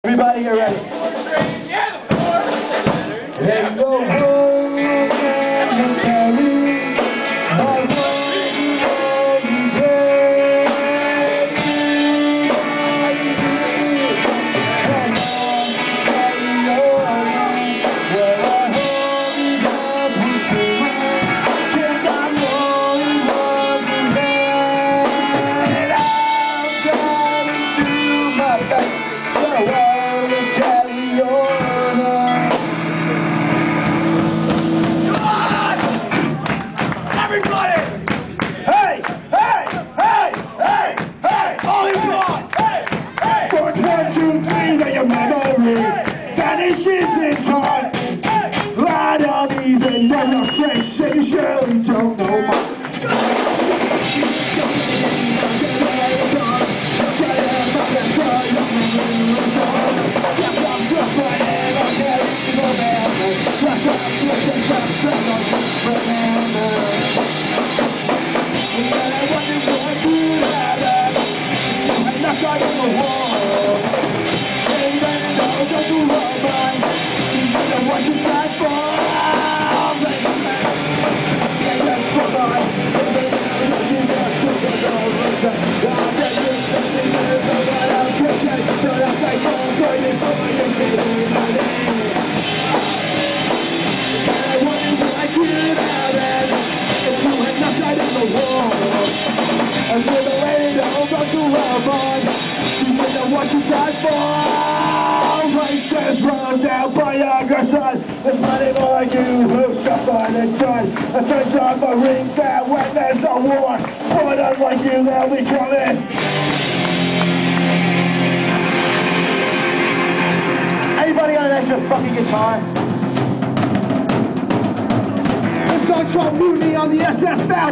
Everybody get ready. Vanishes in time. I don't even know your face, and you surely don't know mine. And with the lady that goes to love on, you know what you died for. Races run down by younger son. There's plenty more like you who suffered and died. And friends are Marines that when there's a war, but unlike you they'll be coming. Anybody got an extra fucking guitar? This song's called Mutiny on the SS Battle.